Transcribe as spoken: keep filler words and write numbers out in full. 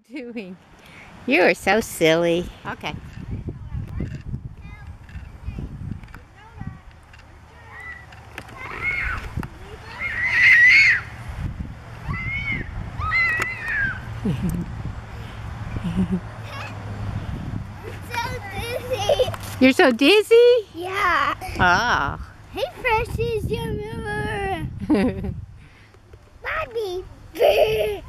Doing? You are so silly. Okay. So dizzy. You're so dizzy? Yeah. Oh. Hey, Freshies, you remember? Bobby.